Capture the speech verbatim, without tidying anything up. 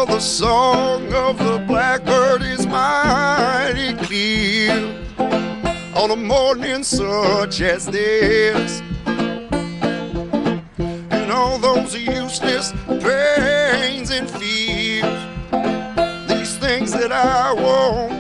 For the song of the blackbird is mighty clear on a morning such as this. And all those useless pains and fears, these things that I won't